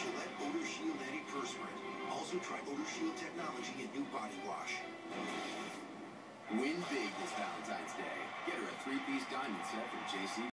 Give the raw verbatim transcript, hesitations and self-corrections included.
Gillette Odor Shield Antiperspirant. Also try Odor Shield technology in new body wash. Win big this Valentine's Day. Get her a three-piece diamond set from J C